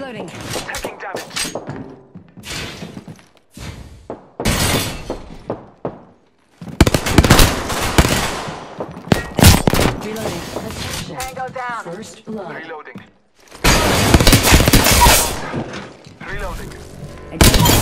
Reloading. Taking damage. Reloading. Attention. Tango down. First blood. Reloading. Reloading. Identify